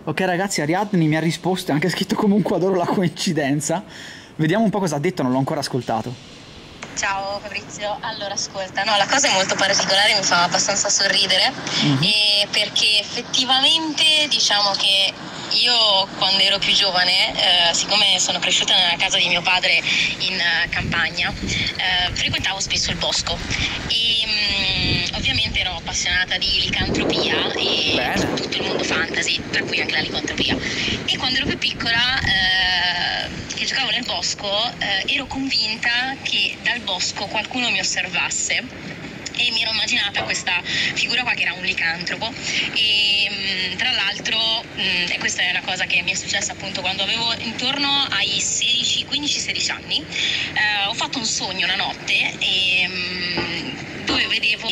Ok ragazzi, Ariadne mi ha risposto e anche scritto comunque adoro la coincidenza. Vediamo un po' cosa ha detto, non l'ho ancora ascoltato. Ciao Fabrizio, allora ascolta, no, la cosa è molto particolare, mi fa abbastanza sorridere e perché effettivamente diciamo che io quando ero più giovane, siccome sono cresciuta nella casa di mio padre in campagna, frequentavo spesso il bosco e ovviamente ero appassionata di licantropia e Bene. tutto il mondo fantasy, tra cui anche la licantropia. E quando ero più piccola, che giocavo nel bosco, ero convinta che dal bosco qualcuno mi osservasse e mi ero immaginata questa figura qua che era un licantropo e tra l'altro e questa è una cosa che mi è successa appunto quando avevo intorno ai 15-16 anni, ho fatto un sogno una notte dove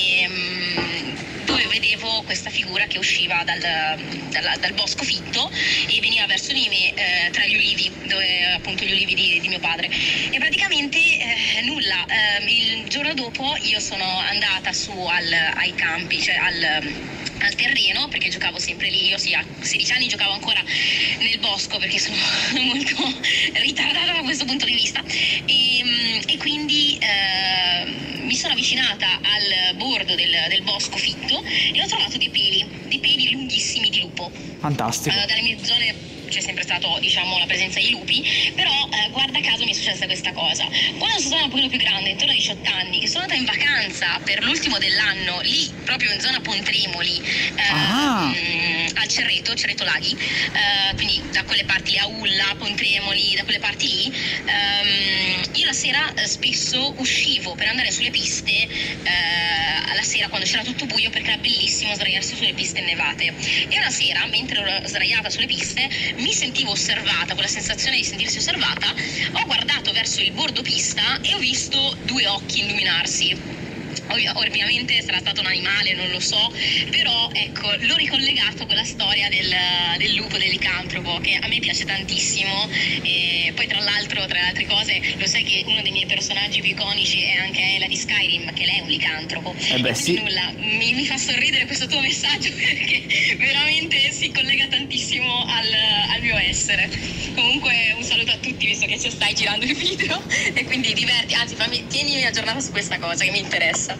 vedevo questa figura che usciva dal bosco fitto e veniva verso di me tra gli ulivi, dove appunto gli ulivi di mio padre. E praticamente nulla, il giorno dopo io sono andata su ai campi, cioè al terreno, perché giocavo sempre lì. Io sì, a 16 anni giocavo ancora nel bosco perché sono molto ritardata da questo punto di vista e quindi mi sono avvicinata al bordo del bosco fitto e ho trovato dei peli lunghissimi di lupo. Fantastico. Dalle mie zone c'è sempre stato, diciamo, la presenza di lupi, però guarda caso mi è successa questa cosa. Quando sono un pochino più grande, intorno ai 18 anni, che sono andata in vacanza per l'ultimo dell'anno, lì proprio in zona Pontremoli, al Cerreto Laghi, quindi da quelle parti lì, a Ulla, Pontremoli, da quelle parti lì, io la sera spesso uscivo per andare sulle piste alla sera quando c'era tutto buio, perché era bellissimo sdraiarsi sulle piste innevate. E una sera, mentre ero sdraiata sulle piste, mi sentivo osservata, quella sensazione di sentirsi osservata, ho guardato verso il bordo pista e ho visto due occhi illuminarsi. Ovviamente sarà stato un animale, non lo so, però ecco, l'ho ricollegato con la storia del lupo, del licantropo, che a me piace tantissimo. E poi tra l'altro, tra le altre cose, lo sai che uno dei miei personaggi più iconici è anche Ela di Skyrim, che lei è un licantropo. Beh, sì. Nulla, mi fa sorridere questo tuo messaggio perché veramente si collega tantissimo al mio essere. Comunque un saluto a tutti, visto che ci stai girando il video, e quindi diverti, anzi tienimi aggiornata su questa cosa che mi interessa.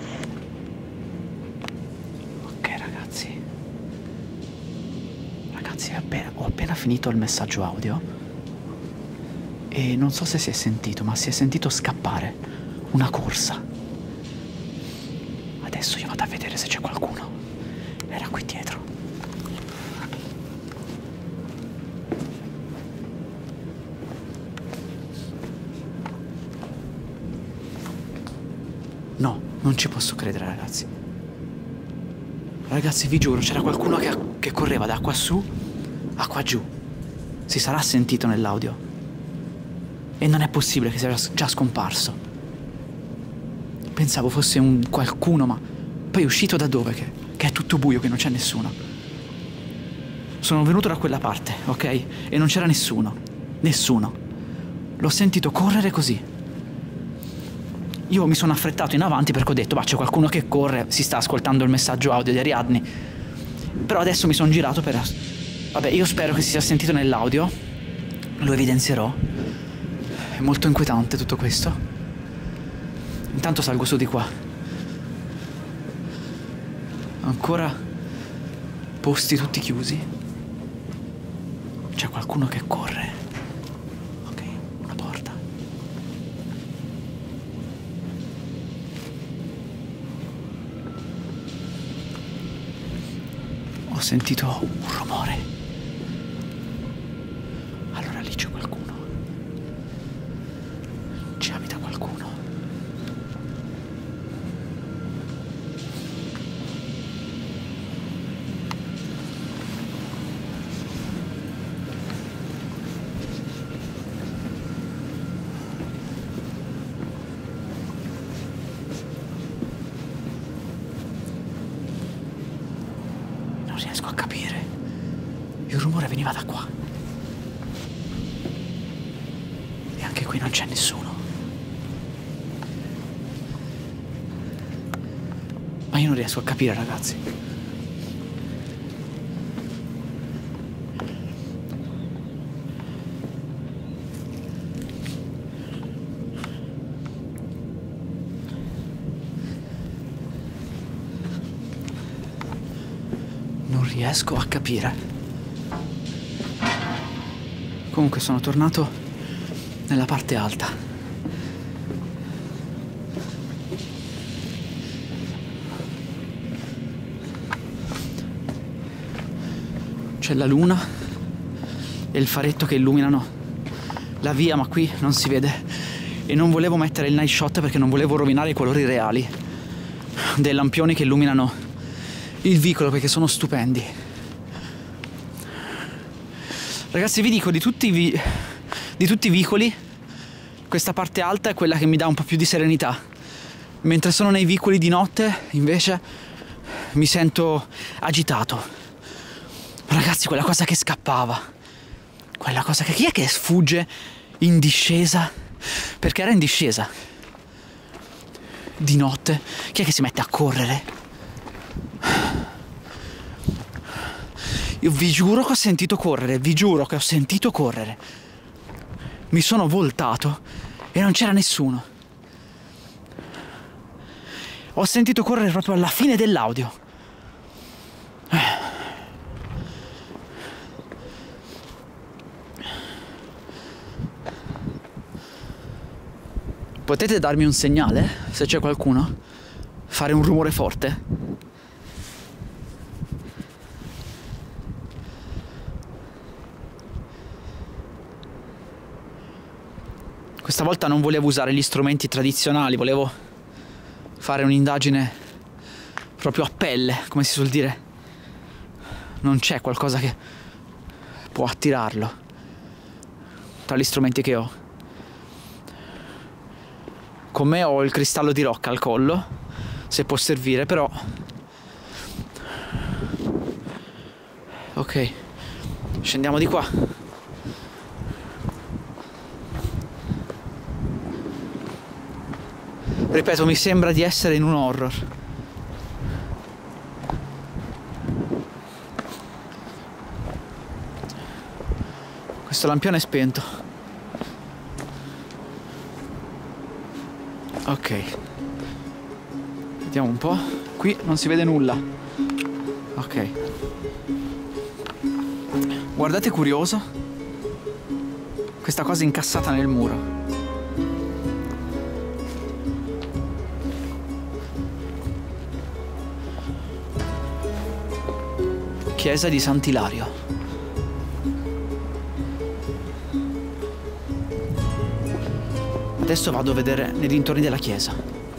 Ok ragazzi, ho appena finito il messaggio audio e non so se si è sentito, ma si è sentito scappare una corsa. Adesso io vado a vedere se c'è qualcuno. Era qui dietro. No, non ci posso credere, ragazzi. Ragazzi, vi giuro, c'era qualcuno che correva da qua su a qua giù. Si sarà sentito nell'audio. E non è possibile che sia già scomparso. Pensavo fosse un qualcuno, ma poi è uscito da dove? Che è tutto buio, che non c'è nessuno. Sono venuto da quella parte, ok? E non c'era nessuno. Nessuno. L'ho sentito correre così. Io mi sono affrettato in avanti perché ho detto, c'è qualcuno che corre, si sta ascoltando il messaggio audio di Ariadne. Però adesso mi sono girato per... Vabbè, io spero che si sia sentito nell'audio. Lo evidenzierò. È molto inquietante tutto questo. Intanto salgo su di qua. Ancora posti tutti chiusi. C'è qualcuno che corre. Ok, una porta. Ho sentito un rumore. Allora lì c'è qualcuno. Ci abita qualcuno. Non riesco a capire. Il rumore veniva da qua. E anche qui non c'è nessuno. Ma io non riesco a capire, ragazzi. riesco a capire. Comunque sono tornato nella parte alta. C'è la luna e il faretto che illuminano la via, ma qui non si vede. E non volevo mettere il night shot perché non volevo rovinare i colori reali dei lampioni che illuminano il vicolo, perché sono stupendi. Ragazzi, vi dico, di tutti i vicoli, questa parte alta è quella che mi dà un po' più di serenità. Mentre sono nei vicoli di notte, invece, mi sento agitato. Ragazzi, quella cosa che scappava, quella cosa che... Chi è che sfugge in discesa? Perché era in discesa. Di notte, chi è che si mette a correre? Io vi giuro che ho sentito correre, vi giuro che ho sentito correre. Mi sono voltato e non c'era nessuno. Ho sentito correre proprio alla fine dell'audio. Potete darmi un segnale, se c'è qualcuno? Fare un rumore forte? Questa volta non volevo usare gli strumenti tradizionali, volevo fare un'indagine proprio a pelle, come si suol dire. Non c'è qualcosa che può attirarlo tra gli strumenti che ho. Con me ho il cristallo di rocca al collo, se può servire, però... Ok, scendiamo di qua. Ripeto, mi sembra di essere in un horror. Questo lampione è spento. Ok, vediamo un po'. Qui non si vede nulla. Ok. Guardate, curioso, questa cosa incassata nel muro. Chiesa di Sant'Ilario. Adesso vado a vedere nei dintorni della chiesa.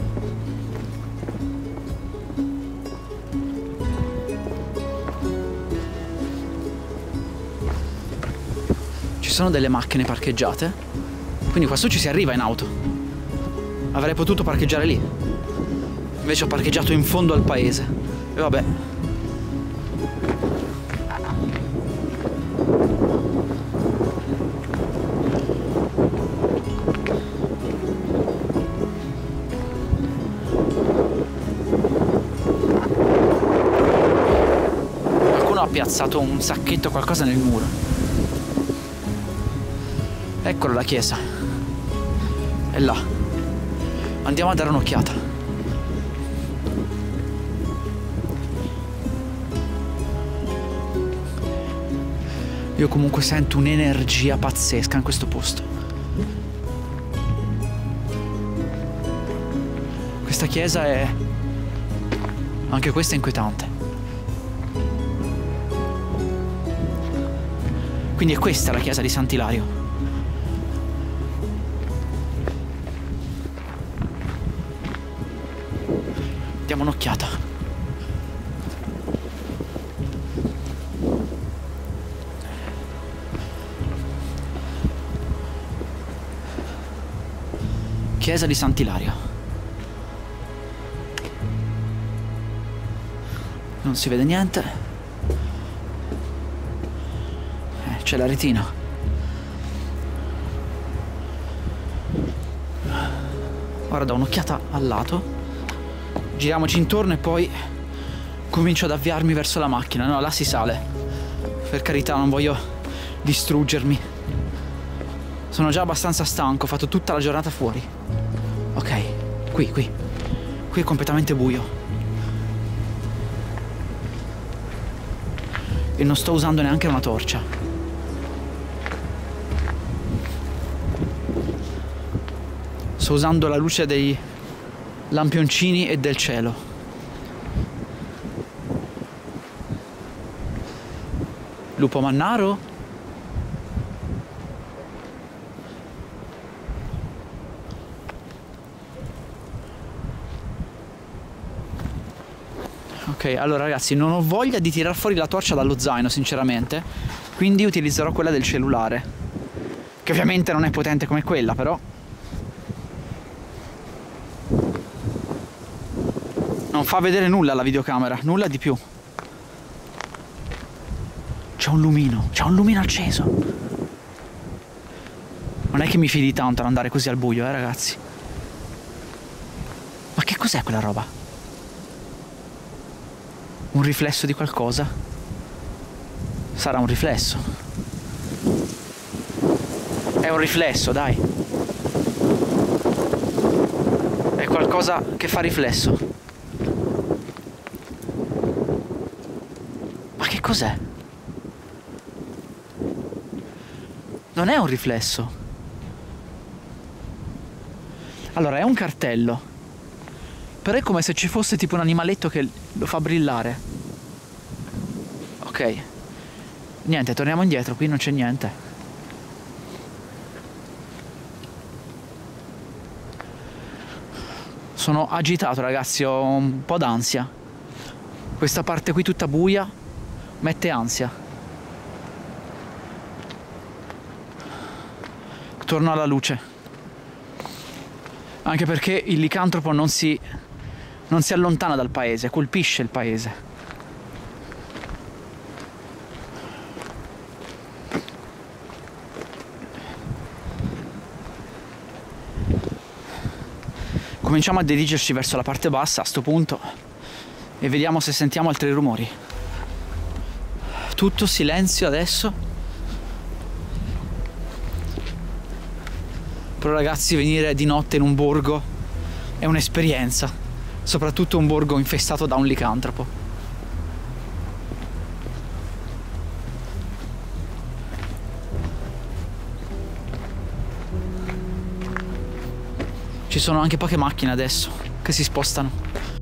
Ci sono delle macchine parcheggiate, quindi qua su ci si arriva in auto. Avrei potuto parcheggiare lì, invece ho parcheggiato in fondo al paese. E vabbè. Ha piazzato un sacchetto, qualcosa nel muro. Eccolo la chiesa. È là. Andiamo a dare un'occhiata. Io comunque sento un'energia pazzesca in questo posto. Questa chiesa è... anche questa è inquietante. Quindi è questa la chiesa di Sant'Ilario. Diamo un'occhiata. Chiesa di Sant'Ilario. Non si vede niente. C'è la retina. Ora do un'occhiata al lato. Giriamoci intorno e poi comincio ad avviarmi verso la macchina. No, là si sale. Per carità, non voglio distruggermi. Sono già abbastanza stanco, ho fatto tutta la giornata fuori. Ok, qui è completamente buio. e non sto usando neanche una torcia. Sto usando la luce dei lampioncini e del cielo. Lupo mannaro? Ok, allora ragazzi, non ho voglia di tirar fuori la torcia dallo zaino, sinceramente, quindi utilizzerò quella del cellulare, che ovviamente non è potente come quella, però non fa vedere nulla la videocamera, nulla di più. C'è un lumino acceso. Non è che mi fidi tanto ad andare così al buio, ragazzi. Ma che cos'è quella roba? Un riflesso di qualcosa? Sarà un riflesso. È un riflesso, dai. È qualcosa che fa riflesso. Ma che cos'è? Non è un riflesso. Allora, è un cartello. Però è come se ci fosse tipo un animaletto che lo fa brillare. Ok. Niente, torniamo indietro, qui non c'è niente. Sono agitato, ragazzi, ho un po' d'ansia. Questa parte qui tutta buia mette ansia. Torno alla luce. Anche perché il licantropo non si allontana dal paese, colpisce il paese. Cominciamo a dirigerci verso la parte bassa a sto punto e vediamo se sentiamo altri rumori. Tutto silenzio adesso. Però ragazzi, venire di notte in un borgo è un'esperienza, soprattutto un borgo infestato da un licantropo. Ci sono anche poche macchine adesso che si spostano.